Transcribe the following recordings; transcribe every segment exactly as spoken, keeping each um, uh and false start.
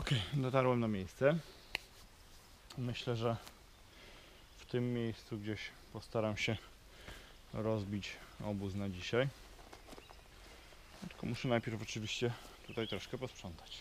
Ok, dotarłem na miejsce. Myślę, że w tym miejscu gdzieś postaram się rozbić obóz na dzisiaj. Tylko muszę najpierw oczywiście tutaj troszkę posprzątać.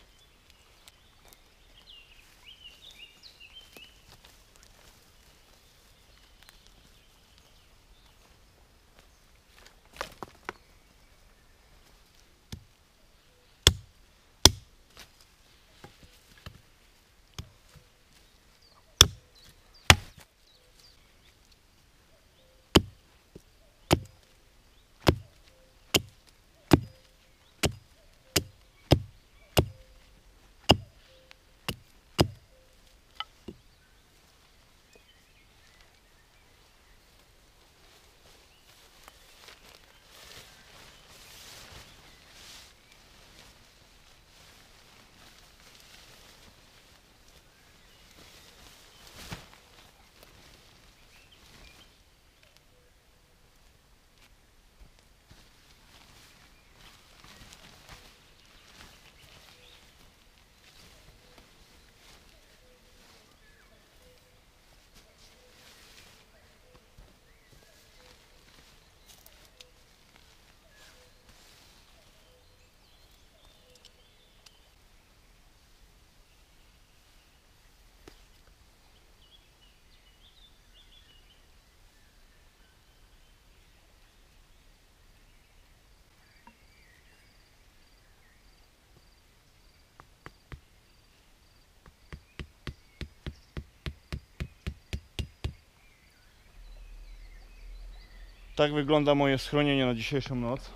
Tak wygląda moje schronienie na dzisiejszą noc.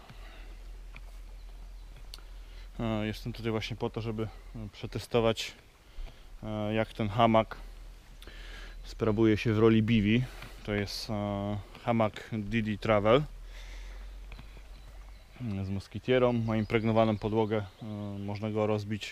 Jestem tutaj właśnie po to, żeby przetestować, jak ten hamak sprawuje się w roli biwi. To jest hamak D D Travel z moskitierą. Ma impregnowaną podłogę, można go rozbić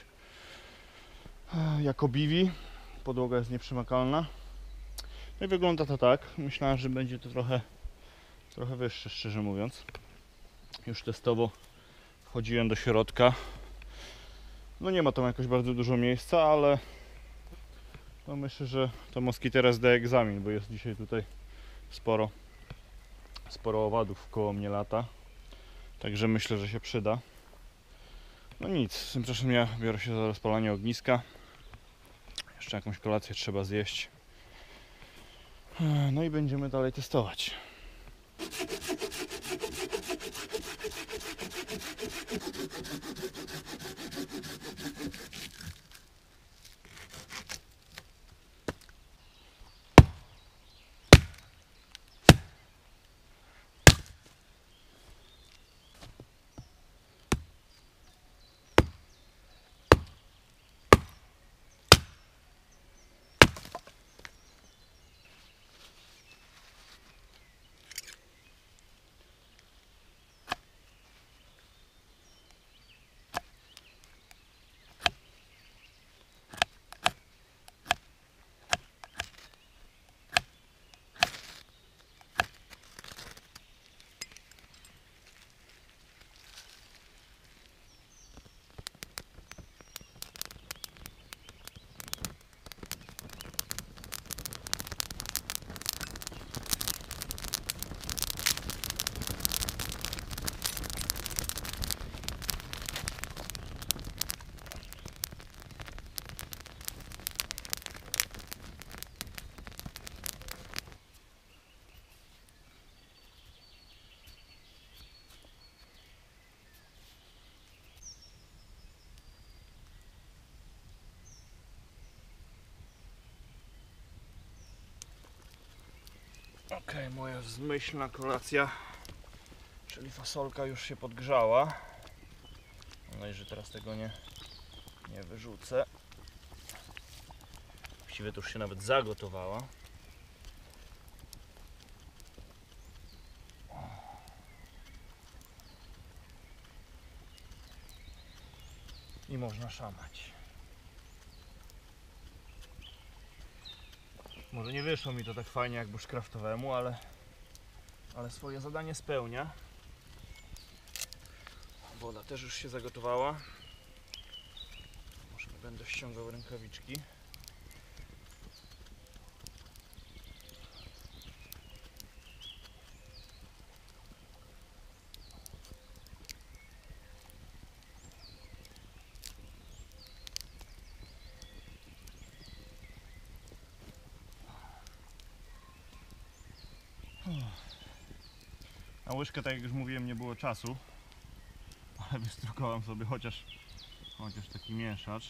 jako biwi. Podłoga jest nieprzemakalna. No i wygląda to tak. Myślałem, że będzie to trochę trochę wyższe, szczerze mówiąc. Już testowo wchodziłem do środka. No nie ma tam jakoś bardzo dużo miejsca, ale no myślę, że to moskitera zda egzamin, bo jest dzisiaj tutaj sporo sporo owadów koło mnie lata. Także myślę, że się przyda. No nic, tymczasem ja biorę się za rozpalanie ogniska. Jeszcze jakąś kolację trzeba zjeść. No i będziemy dalej testować. Ok, moja zmyślna kolacja, czyli fasolka już się podgrzała. Mam nadzieję, że teraz tego nie, nie wyrzucę. Właściwie to już się nawet zagotowała. I można szamać. Może nie wyszło mi to tak fajnie jak bushcraftowemu, ale, ale swoje zadanie spełnia. Woda też już się zagotowała. Możemy Będę ściągał rękawiczki. Na łyżkę, tak jak już mówiłem, nie było czasu, ale wystrukowałem sobie chociaż, chociaż taki mieszacz,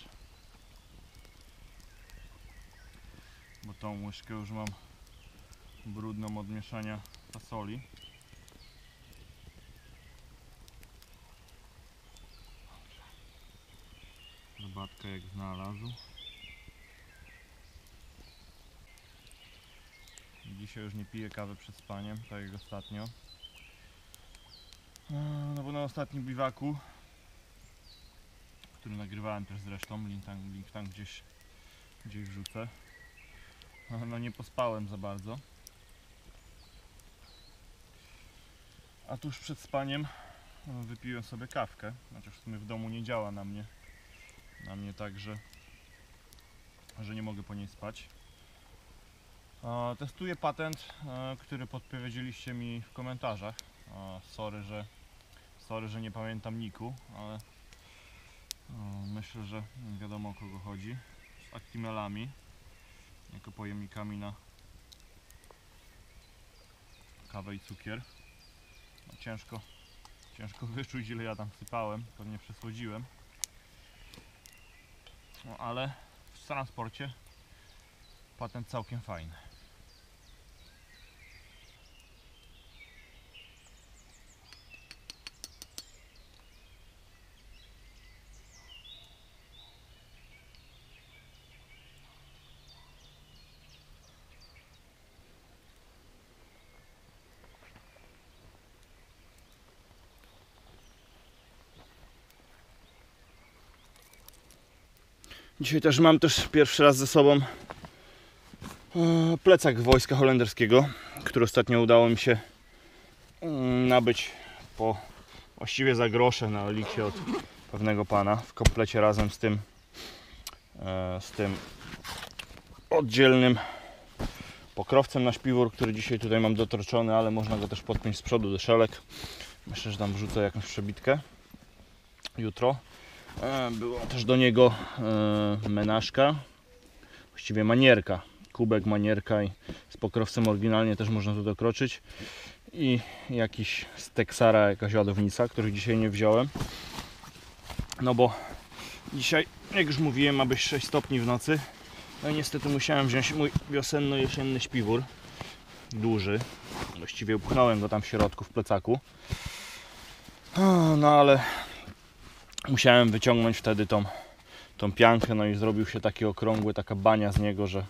bo tą łyżkę już mam brudną od mieszania fasoli. Herbatka jak znalazł. Dzisiaj już nie piję kawy przed spaniem, tak jak ostatnio. No bo na ostatnim biwaku, który nagrywałem też zresztą, link tam, link tam gdzieś, gdzieś wrzucę. No nie pospałem za bardzo. A tuż przed spaniem wypiłem sobie kawkę, chociaż w sumie w domu nie działa na mnie, na mnie tak, że, że nie mogę po niej spać. Testuję patent, który podpowiedzieliście mi w komentarzach. Sorry, że, sorry, że nie pamiętam niku, ale myślę, że wiadomo, o kogo chodzi. Z Actimelami jako pojemnikami na kawę i cukier. No ciężko, ciężko wyczuć, ile ja tam wsypałem, pewnie przesłodziłem. No ale w transporcie patent całkiem fajny. Dzisiaj też mam też pierwszy raz ze sobą plecak wojska holenderskiego, który ostatnio udało mi się nabyć po właściwie za grosze na Eliksie od pewnego pana, w komplecie razem z tym z tym oddzielnym pokrowcem na śpiwór, który dzisiaj tutaj mam dotorczony, ale można go też podpiąć z przodu do szelek. Myślę, że tam wrzucę jakąś przebitkę jutro. Była też do niego menażka, właściwie manierka, kubek, manierka i z pokrowcem oryginalnie też można tu dokroczyć. I jakiś z Texara, jakaś ładownica, których dzisiaj nie wziąłem. No bo dzisiaj, jak już mówiłem, ma być sześć stopni w nocy. No i niestety musiałem wziąć mój wiosenno-jesienny śpiwór. Duży. Właściwie upchnąłem go tam w środku, w plecaku. No ale musiałem wyciągnąć wtedy tą, tą piankę, no i zrobił się taki okrągły, taka bania z niego, że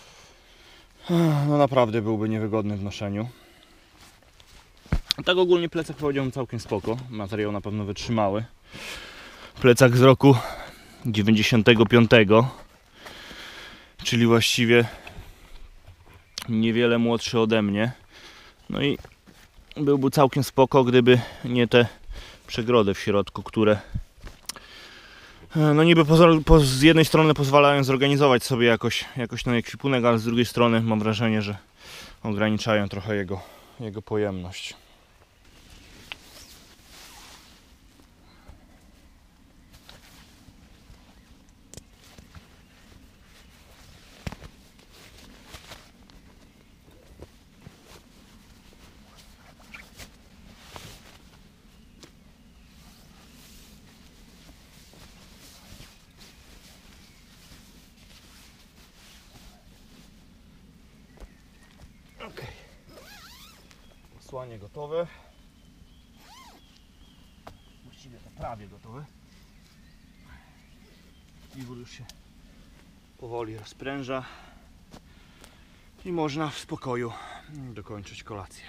no naprawdę byłby niewygodny w noszeniu. Tak ogólnie plecak, powiedziałbym, całkiem spoko. Materiał na pewno wytrzymały. Plecak z roku dziewięćdziesiątego piątego, czyli właściwie niewiele młodszy ode mnie. No i byłby całkiem spoko, gdyby nie te przegrody w środku, które no niby po, z jednej strony pozwalają zorganizować sobie jakoś, jakoś ten ekwipunek, ale z drugiej strony mam wrażenie, że ograniczają trochę jego, jego pojemność. Ok, posłanie gotowe, właściwie to prawie gotowe. Śpiwór już się powoli rozpręża i można w spokoju dokończyć kolację.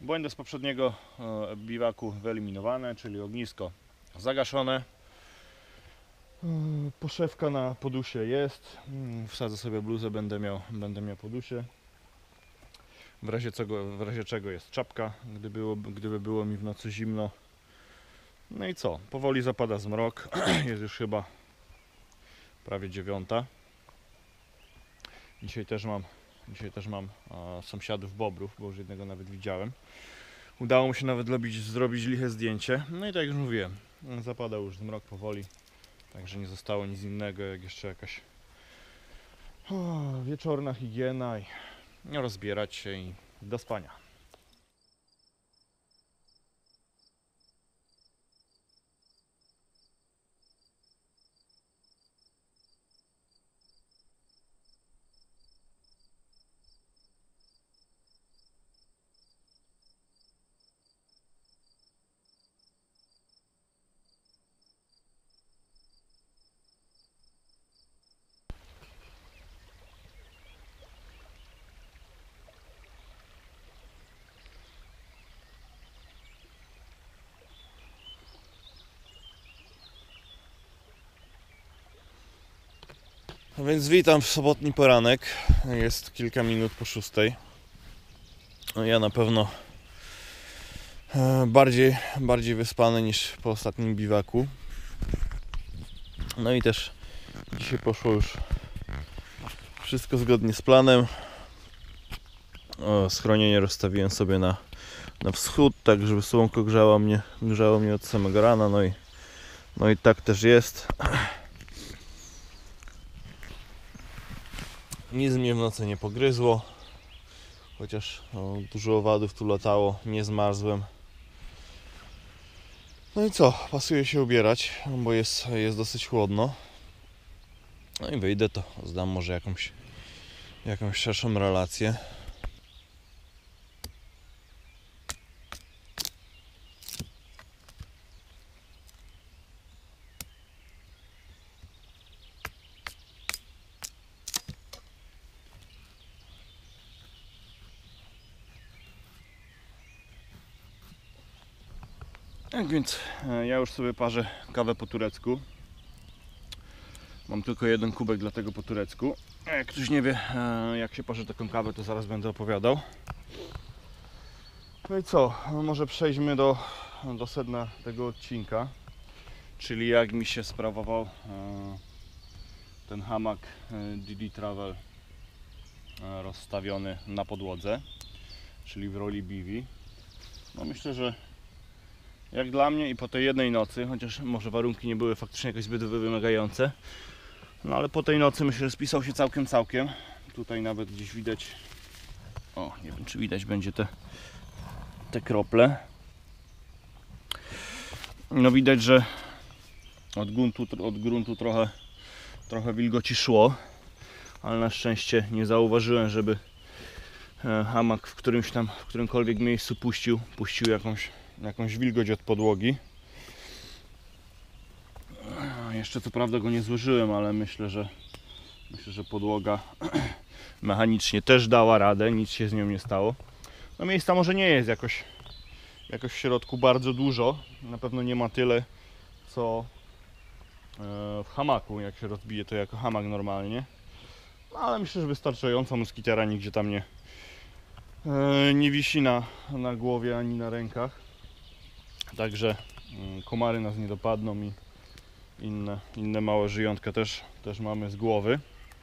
Błędy z poprzedniego e, biwaku wyeliminowane, czyli ognisko zagaszone. E, poszewka na podusie jest. Mm, Wsadzę sobie bluzę, będę miał, będę miał podusie. W razie, czego, w razie czego jest czapka, gdy było, gdyby było mi w nocy zimno. No i co? Powoli zapada zmrok. Jest już chyba prawie dziewiąta. Dzisiaj też mam, dzisiaj też mam a, sąsiadów bobrów, bo już jednego nawet widziałem. Udało mi się nawet zrobić, zrobić liche zdjęcie. No i tak jak już mówiłem, zapadał już zmrok powoli. Także nie zostało nic innego jak jeszcze jakaś o, wieczorna higiena i rozbierać się i do spania. No więc witam w sobotni poranek. Jest kilka minut po szóstej. No ja na pewno bardziej, bardziej wyspany niż po ostatnim biwaku. No i też dzisiaj poszło już wszystko zgodnie z planem. O, schronienie rozstawiłem sobie na, na wschód, tak żeby słonko grzało mnie, grzało mnie od samego rana. No i, no i tak też jest. Nic mnie w nocy nie pogryzło, chociaż no, dużo owadów tu latało, nie zmarzłem. No i co, pasuje się ubierać, bo jest, jest dosyć chłodno. No i wyjdę, to zdam może jakąś, jakąś szerszą relację. Tak więc ja już sobie parzę kawę po turecku. Mam tylko jeden kubek, dlatego po turecku. Jak ktoś nie wie, jak się parzy taką kawę, to zaraz będę opowiadał. No i co? Może przejdźmy do, do sedna tego odcinka. Czyli jak mi się sprawował ten hamak D D Travel rozstawiony na podłodze, czyli w roli B V. No myślę, że jak dla mnie i po tej jednej nocy, chociaż może warunki nie były faktycznie jakoś zbyt wymagające, no ale po tej nocy myślę, że spisał się całkiem, całkiem. Tutaj nawet gdzieś widać, o nie wiem czy widać będzie te, te krople. No widać, że od gruntu, od gruntu trochę, trochę wilgoci szło, ale na szczęście nie zauważyłem, żeby hamak w którymś tam, w którymkolwiek miejscu puścił, puścił jakąś, jakąś wilgoć od podłogi. Jeszcze co prawda go nie złożyłem, ale myślę, że myślę, że podłoga mechanicznie też dała radę, nic się z nią nie stało. No miejsca może nie jest jakoś, jakoś w środku bardzo dużo, na pewno nie ma tyle co w hamaku, jak się rozbije to jako hamak normalnie. No, ale myślę, że wystarczająco, moskitera nigdzie tam nie, nie wisi na, na głowie ani na rękach. Także komary nas nie dopadną i inne, inne małe żyjątka też, też mamy z głowy.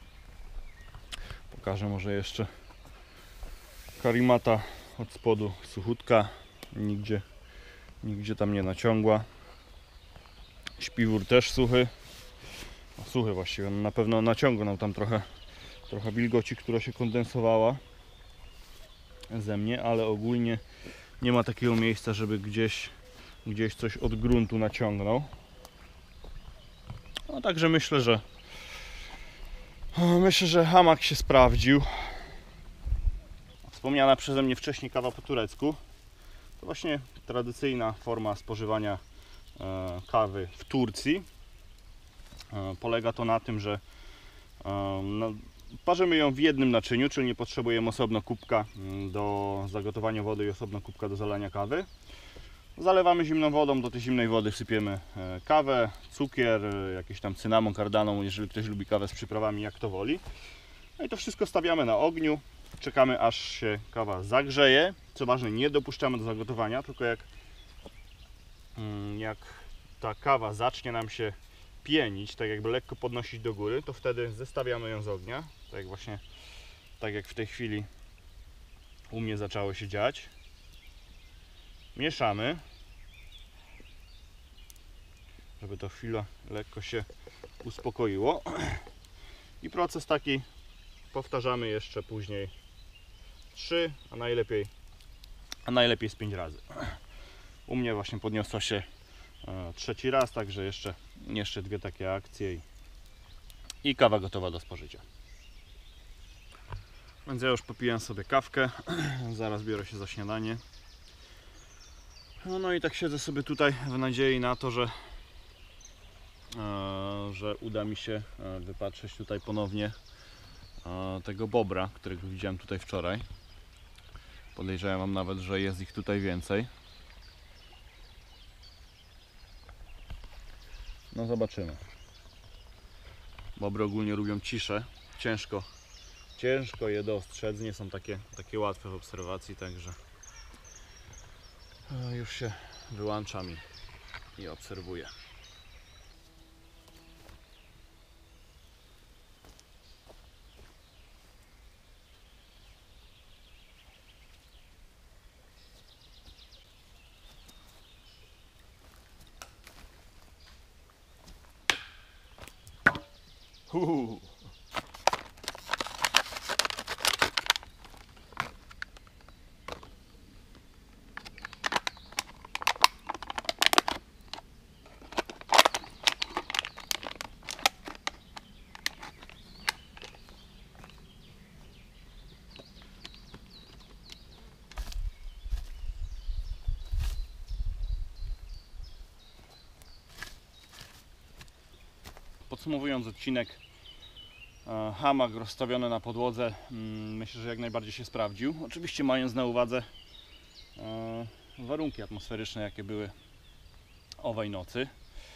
Pokażę może jeszcze karimata od spodu suchutka, nigdzie, nigdzie tam nie naciągła. Śpiwór też suchy, no, suchy właściwie, na pewno naciągnął tam trochę, trochę wilgoci, która się kondensowała ze mnie, ale ogólnie nie ma takiego miejsca, żeby gdzieś, gdzieś coś od gruntu naciągnął. No także myślę, że myślę, że hamak się sprawdził. Wspomniana przeze mnie wcześniej kawa po turecku to właśnie tradycyjna forma spożywania e, kawy w Turcji. E, polega to na tym, że e, no, Parzymy ją w jednym naczyniu, czyli nie potrzebujemy osobno kubka do zagotowania wody i osobno kubka do zalania kawy. Zalewamy zimną wodą, do tej zimnej wody wsypiemy kawę, cukier, jakiś tam cynamon, kardamon, jeżeli ktoś lubi kawę z przyprawami, jak to woli. No i to wszystko stawiamy na ogniu, czekamy aż się kawa zagrzeje. Co ważne, nie dopuszczamy do zagotowania, tylko jak, jak ta kawa zacznie nam się pienić, tak jakby lekko podnosić do góry, to wtedy zestawiamy ją z ognia, tak jak właśnie, tak jak w tej chwili u mnie zaczęło się dziać. Mieszamy, żeby to chwilę lekko się uspokoiło i proces taki powtarzamy jeszcze później trzy, a najlepiej a najlepiej z pięć razy. U mnie właśnie podniosła się e, trzeci raz, także jeszcze, jeszcze dwie takie akcje i, i kawa gotowa do spożycia. Więc ja już popijam sobie kawkę, zaraz biorę się za śniadanie. No, no i tak siedzę sobie tutaj w nadziei na to, że, e, że uda mi się wypatrzeć tutaj ponownie e, tego bobra, którego widziałem tutaj wczoraj. Podejrzewam nawet, że jest ich tutaj więcej. No zobaczymy. Bobry ogólnie lubią ciszę. Ciężko, ciężko je dostrzec. Nie są takie, takie łatwe w obserwacji, także już się wyłączam i, i obserwuję. Uuu. Podsumowując odcinek, hamak rozstawiony na podłodze myślę, że jak najbardziej się sprawdził. Oczywiście mając na uwadze warunki atmosferyczne, jakie były owej nocy.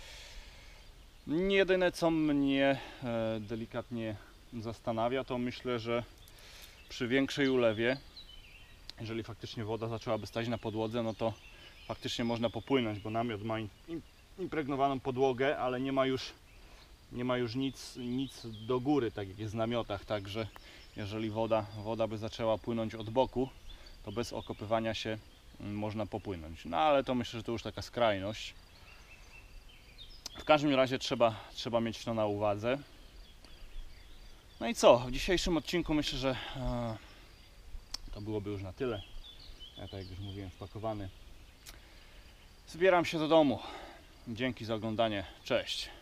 Jedyne, co mnie delikatnie zastanawia, to myślę, że przy większej ulewie, jeżeli faktycznie woda zaczęłaby stać na podłodze, no to faktycznie można popłynąć, bo namiot ma impregnowaną podłogę, ale nie ma już nie ma już nic, nic do góry, tak jak jest w namiotach, także jeżeli woda, woda by zaczęła płynąć od boku, to bez okopywania się można popłynąć. No ale to myślę, że to już taka skrajność. W każdym razie trzeba, trzeba mieć to na uwadze. No i co? W dzisiejszym odcinku myślę, że e, to byłoby już na tyle. Ja, tak jak już mówiłem, spakowany. Zbieram się do domu. Dzięki za oglądanie. Cześć.